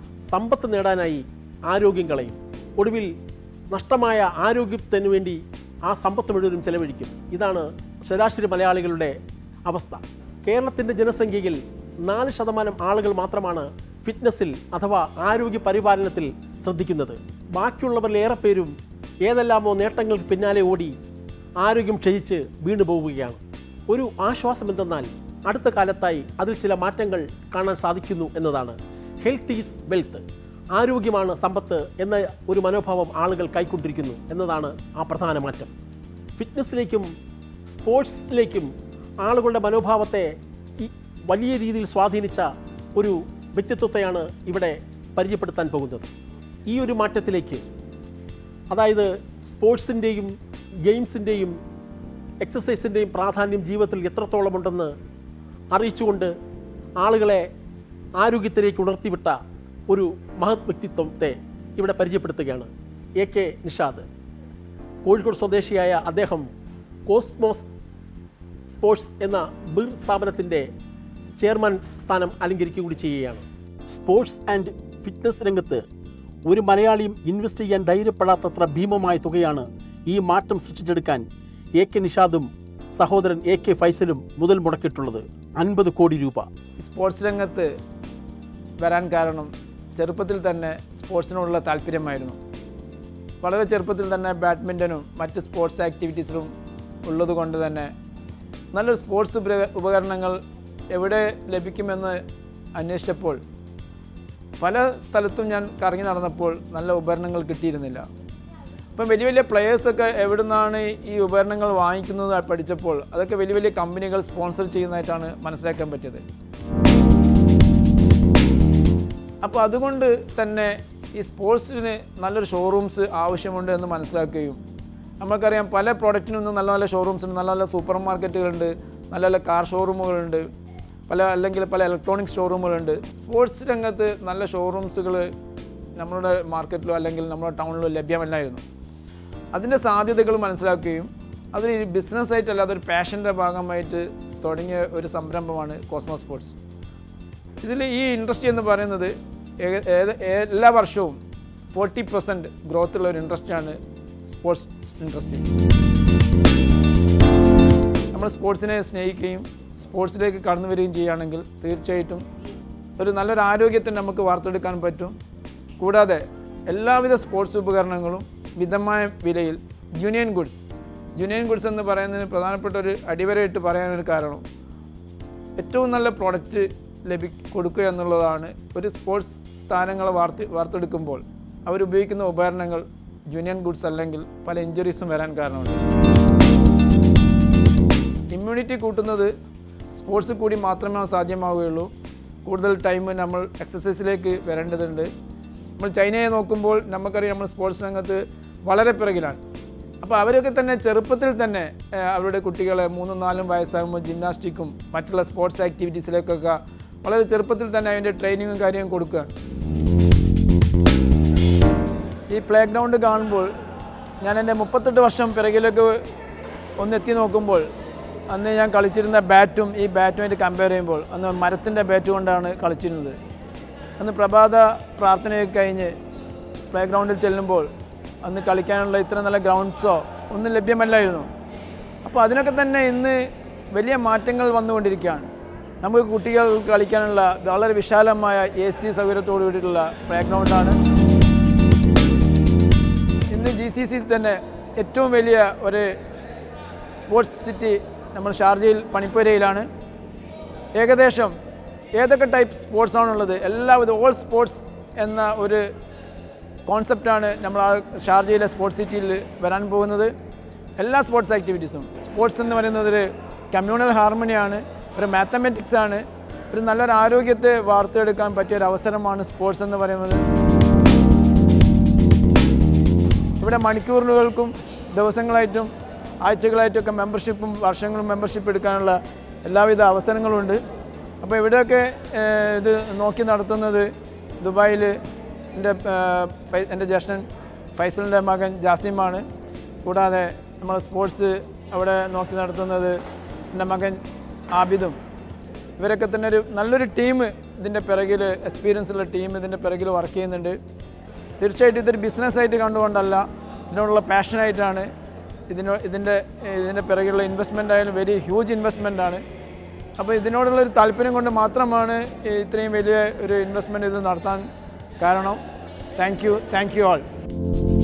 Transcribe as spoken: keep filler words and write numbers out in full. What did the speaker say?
സമ്പത്ത് നേടാനായി ആരോഗ്യം കളയും. ഒടുവിൽ നഷ്ടമായ ആരോഗ്യത്തിന് വേണ്ടി ആ സമ്പത്ത് മുഴുവനും ചെലവഴിക്കും. ഇതാണ് ശരാശരി മലയാളികളുടെ അവസ്ഥ. കേരളത്തിൻ്റെ ജനസംഖ്യയിൽ നാല് ശതമാനം ആളുകൾ മാത്രമാണ് ഫിറ്റ്നസ്സിൽ അഥവാ ആരോഗ്യ പരിപാലനത്തിൽ ശ്രദ്ധിക്കുന്നത്. ബാക്കിയുള്ളവരിലേറെ പേരും ഏതെല്ലാമോ നേട്ടങ്ങൾക്ക് പിന്നാലെ ഓടി ആരോഗ്യം ക്ഷയിച്ച് വീണു പോവുകയാണ്. ഒരു ആശ്വാസം എന്തെന്നാൽ അടുത്ത കാലത്തായി അതിൽ ചില മാറ്റങ്ങൾ കാണാൻ സാധിക്കുന്നു എന്നതാണ്. ഹെൽത്ത് ഈസ് വെൽത്ത്, ആരോഗ്യമാണ് സമ്പത്ത് എന്ന ഒരു മനോഭാവം ആളുകൾ കൈക്കൊണ്ടിരിക്കുന്നു എന്നതാണ് ആ പ്രധാന മാറ്റം. ഫിറ്റ്നസ്സിലേക്കും സ്പോർട്സിലേക്കും ആളുകളുടെ മനോഭാവത്തെ ഈ വലിയ രീതിയിൽ സ്വാധീനിച്ച ഒരു വ്യക്തിത്വത്തെയാണ് ഇവിടെ പരിചയപ്പെടുത്താൻ പോകുന്നത്. ഈ ഒരു മാറ്റത്തിലേക്ക്, അതായത് സ്പോർട്സിൻ്റെയും ഗെയിംസിൻ്റെയും എക്സസൈസിൻ്റെയും പ്രാധാന്യം ജീവിതത്തിൽ എത്രത്തോളമുണ്ടെന്ന് അറിയിച്ചുകൊണ്ട് ആളുകളെ ആരോഗ്യത്തിലേക്ക് ഉണർത്തിവിട്ട ഒരു മഹത് വ്യക്തിത്വത്തെ ഇവിടെ പരിചയപ്പെടുത്തുകയാണ്. A K Nishad. കോഴിക്കോട് സ്വദേശിയായ അദ്ദേഹം കോസ്മോസ് സ്പോർട്സ് എന്ന ബിർ സ്ഥാപനത്തിൻ്റെ ചെയർമാൻ സ്ഥാനം അലങ്കരിക്കുക കൂടി ചെയ്യുകയാണ്. സ്പോർട്സ് ആൻഡ് ഫിറ്റ്നസ് രംഗത്ത് ഒരു മലയാളിയും ഇൻവെസ്റ്റ് ചെയ്യാൻ ധൈര്യപ്പെടാത്തത്ര ഭീമമായ തുകയാണ് ഈ മാറ്റം സൃഷ്ടിച്ചെടുക്കാൻ എ കെ നിഷാദും സഹോദരൻ എ കെ ഫൈസലും മുതൽ മുടക്കിയിട്ടുള്ളത് അൻപത് കോടി രൂപ. സ്പോർട്സ് രംഗത്ത് വരാൻ കാരണം ചെറുപ്പത്തിൽ തന്നെ സ്പോർട്സിനോടുള്ള താല്പര്യമായിരുന്നു. വളരെ ചെറുപ്പത്തിൽ തന്നെ ബാഡ്മിൻ്റനും മറ്റ് സ്പോർട്സ് ആക്ടിവിറ്റീസിലും ഉള്ളതുകൊണ്ട് തന്നെ നല്ലൊരു സ്പോർട്സ് ഉപകരണങ്ങൾ എവിടെ ലഭിക്കുമെന്ന് അന്വേഷിച്ചപ്പോൾ പല സ്ഥലത്തും ഞാൻ കറങ്ങി നടന്നപ്പോൾ നല്ല ഉപകരണങ്ങൾ കിട്ടിയിരുന്നില്ല. അപ്പം വലിയ വലിയ പ്ലെയേഴ്സൊക്കെ എവിടെ നിന്നാണ് ഈ ഉപകരണങ്ങൾ വാങ്ങിക്കുന്നത് പഠിച്ചപ്പോൾ അതൊക്കെ വലിയ വലിയ കമ്പനികൾ സ്പോൺസർ ചെയ്യുന്നതായിട്ടാണ് മനസ്സിലാക്കാൻ പറ്റിയത്. അപ്പോൾ അതുകൊണ്ട് തന്നെ ഈ സ്പോർട്സിന് നല്ലൊരു ഷോറൂംസ് ആവശ്യമുണ്ട് എന്ന് മനസ്സിലാക്കുകയും, നമുക്കറിയാം പല പ്രോഡക്റ്റിനൊന്നും നല്ല നല്ല ഷോറൂംസ് ഉണ്ട്, നല്ല നല്ല സൂപ്പർ മാർക്കറ്റുകളുണ്ട്, നല്ല നല്ല കാർ ഷോറൂമുകളുണ്ട്, പല അല്ലെങ്കിൽ പല ഇലക്ട്രോണിക്സ് ഷോറൂമുകളുണ്ട്. സ്പോർട്സ് രംഗത്ത് നല്ല ഷോറൂംസുകൾ നമ്മുടെ മാർക്കറ്റിലോ അല്ലെങ്കിൽ നമ്മുടെ ടൗണിലോ ലഭ്യമല്ലായിരുന്നു. അതിൻ്റെ സാധ്യതകൾ മനസ്സിലാക്കുകയും അതൊരു ബിസിനസ്സായിട്ടല്ല, അതൊരു പാഷൻ്റെ ഭാഗമായിട്ട് തുടങ്ങിയ ഒരു സംരംഭമാണ് കോസ്മോസ് സ്പോർട്സ്. ഇതിൽ ഈ ഇൻഡസ്ട്രി എന്ന് പറയുന്നത് എല്ലാ വർഷവും ഫോർട്ടി പെർസെൻറ്റ് ഗ്രോത്തുള്ള ഒരു ഇൻഡസ്ട്രിയാണ് സ്പോർട്സ് ഇൻഡസ്ട്രി. നമ്മൾ സ്പോർട്സിനെ സ്നേഹിക്കുകയും സ്പോർട്സിലേക്ക് കടന്നു വരികയും ചെയ്യുകയാണെങ്കിൽ തീർച്ചയായിട്ടും ഒരു നല്ലൊരു ആരോഗ്യത്തിന് നമുക്ക് വാർത്തെടുക്കാൻ പറ്റും. കൂടാതെ എല്ലാവിധ സ്പോർട്സ് ഉപകരണങ്ങളും മിതമായ വിലയിൽ യൂണിയൻ ഗുഡ്സ് യൂണിയൻ ഗുഡ്സ് എന്ന് പറയുന്നതിന് പ്രധാനപ്പെട്ട ഒരു അടിവരയിട്ട് പറയാനൊരു കാരണം ഏറ്റവും നല്ല പ്രോഡക്റ്റ് ലഭി കൊടുക്കുക എന്നുള്ളതാണ്. ഒരു സ്പോർട്സ് താരങ്ങളെ വാർത്തി വാർത്തെടുക്കുമ്പോൾ അവരുപയോഗിക്കുന്ന ഉപകരണങ്ങൾ യൂണിയൻ ഗുഡ്സ് അല്ലെങ്കിൽ പല ഇഞ്ചുറീസും വരാൻ കാരണമുണ്ട്. ഇമ്മ്യൂണിറ്റി കൂട്ടുന്നത് സ്പോർട്സിൽ കൂടി മാത്രമേ സാധ്യമാവുകയുള്ളൂ. കൂടുതൽ ടൈം നമ്മൾ എക്സസൈസിലേക്ക് വരേണ്ടതുണ്ട്. നമ്മൾ ചൈനയെ നോക്കുമ്പോൾ നമുക്കറിയാം നമ്മൾ സ്പോർട്സ് രംഗത്ത് വളരെ പിറകിലാണ്. അപ്പോൾ അവരൊക്കെ തന്നെ ചെറുപ്പത്തിൽ തന്നെ അവരുടെ കുട്ടികളെ മൂന്നും നാലും വയസ്സാകുമ്പോൾ ജിംനാസ്റ്റിക്കും മറ്റുള്ള സ്പോർട്സ് ആക്ടിവിറ്റീസിലേക്കൊക്കെ വളരെ ചെറുപ്പത്തിൽ തന്നെ അതിൻ്റെ ട്രെയിനിങ്ങും കാര്യവും കൊടുക്കുകയാണ്. ഈ പ്ലേ ഗ്രൗണ്ട് കാണുമ്പോൾ ഞാൻ എൻ്റെ മുപ്പത്തെട്ട് വർഷം പിറകിലേക്ക് ഒന്നെത്തി നോക്കുമ്പോൾ അന്ന് ഞാൻ കളിച്ചിരുന്ന ബാറ്റും ഈ ബാറ്റുമായിട്ട് കമ്പയർ ചെയ്യുമ്പോൾ അന്ന് മരത്തിൻ്റെ ബാറ്റ് കൊണ്ടാണ് കളിച്ചിരുന്നത്. അന്ന് പ്രഭാത പ്രാർത്ഥനയൊക്കെ കഴിഞ്ഞ് പ്ലേ ഗ്രൗണ്ടിൽ ചെല്ലുമ്പോൾ അന്ന് കളിക്കാനുള്ള ഇത്ര നല്ല ഗ്രൗണ്ട്സോ ഒന്നും ലഭ്യമല്ലായിരുന്നു. അപ്പോൾ അതിനൊക്കെ തന്നെ ഇന്ന് വലിയ മാറ്റങ്ങൾ വന്നുകൊണ്ടിരിക്കുകയാണ്. നമുക്ക് കുട്ടികൾ കളിക്കാനുള്ള വളരെ വിശാലമായ എ സി സൗകര്യത്തോടു കൂടിയിട്ടുള്ള പ്ലേ ഗ്രൗണ്ടാണ്. ഇന്ന് ജി സി സി തന്നെ ഏറ്റവും വലിയ ഒരു സ്പോർട്സ് സിറ്റി നമ്മൾ ഷാർജയിൽ പണിപ്പുരയിലാണ്. ഏകദേശം ഏതൊക്കെ ടൈപ്പ് സ്പോർട്സാണുള്ളത് എല്ലാവിധ ഓൾ സ്പോർട്സ് എന്ന ഒരു കോൺസെപ്റ്റാണ് നമ്മൾ ആ ഷാർജയിലെ സ്പോർട്സ് സിറ്റിയിൽ വരാൻ പോകുന്നത്. എല്ലാ സ്പോർട്സ് ആക്ടിവിറ്റീസും സ്പോർട്സ് എന്ന് പറയുന്നത് ഒരു കമ്മ്യൂണൽ ഹാർമണിയാണ്, ഒരു മാത്തമാറ്റിക്സ് ആണ്, ഒരു നല്ലൊരു ആരോഗ്യത്തെ വാർത്തെടുക്കാൻ പറ്റിയ ഒരു അവസരമാണ് സ്പോർട്സ് എന്ന് പറയുന്നത്. ഇവിടെ മണിക്കൂറുകൾക്കും ദിവസങ്ങളായിട്ടും ആഴ്ചകളായിട്ടൊക്കെ മെമ്പർഷിപ്പും വർഷങ്ങളും മെമ്പർഷിപ്പ് എടുക്കാനുള്ള എല്ലാവിധ അവസരങ്ങളുണ്ട്. അപ്പോൾ ഇവിടെയൊക്കെ ഇത് നോക്കി നടത്തുന്നത് ദുബായിൽ എൻ്റെ എൻ്റെ ജ്യേഷ്ഠൻ ഫൈസലിൻ്റെ മകൻ ജാസിമാണ്. കൂടാതെ നമ്മൾ സ്പോർട്സ് അവിടെ നോക്കി നടത്തുന്നത് എൻ്റെ മകൻ ആബിദും. ഇവരൊക്കെ തന്നെ ഒരു നല്ലൊരു ടീം ഇതിൻ്റെ പിറകിൽ എക്സ്പീരിയൻസ് ഉള്ള ടീം ഇതിൻ്റെ പിറകിൽ വർക്ക് ചെയ്യുന്നുണ്ട്. തീർച്ചയായിട്ടും ഇതൊരു ബിസിനസ്സായിട്ട് കണ്ടുകൊണ്ടല്ല, ഇതിനോടുള്ള പാഷനായിട്ടാണ്. ഇതിനോ ഇതിൻ്റെ ഇതിൻ്റെ പിറകിലുള്ള ഇൻവെസ്റ്റ്മെൻ്റ് ആയാലും വെരി ഹ്യൂജ് ഇൻവെസ്റ്റ്മെൻ്റ് ആണ്. അപ്പോൾ ഇതിനോടുള്ള ഒരു താല്പര്യം കൊണ്ട് മാത്രമാണ് ഇത്രയും വലിയ ഒരു ഇൻവെസ്റ്റ്മെൻറ്റ് ഇത് നടത്താൻ കാരണം. Thank you thank you all.